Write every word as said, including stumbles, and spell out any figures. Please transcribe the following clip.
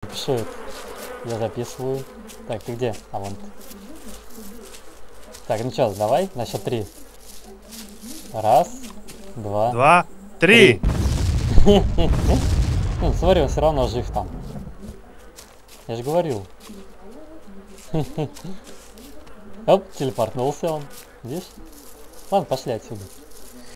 Пишу это. Я записываю. Так, ты где? А вон ты. Так, ну что, давай на счет три. Раз, два, Два, три. три. Ну, смотри, он все равно жив там. Я же говорил. Оп, телепортнулся он. Видишь? Ладно, пошли отсюда.